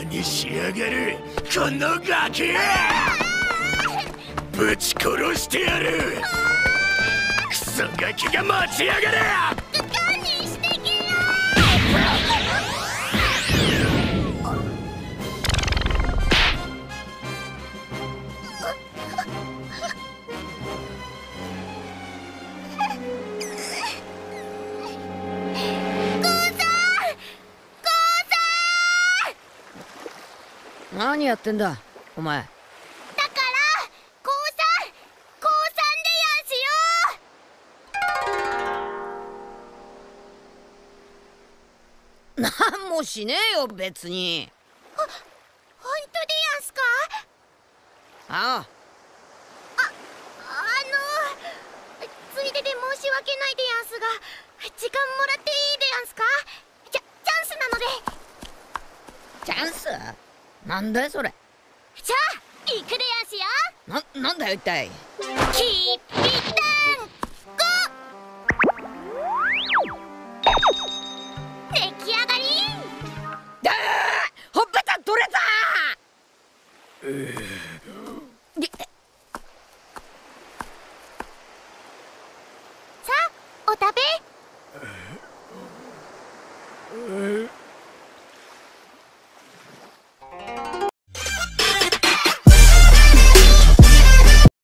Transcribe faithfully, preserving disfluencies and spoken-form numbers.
にしやがるこのガキ！ぶち殺してやる！クソガキが待ちやがれ！ 何してけよ！ 何やってんだお前。 だから降参降参でやんすよ。 何もしねえよ別に。 ほ、本当でやんすか？ ああ。 あ、あのついでで申し訳ないでやんすが、時間もらっていいでやんすか？チャ、チャンスなので。 チャンス？なんだよそれ。 じゃあ行くでやんすよ。 な、なんだよ一体。 キー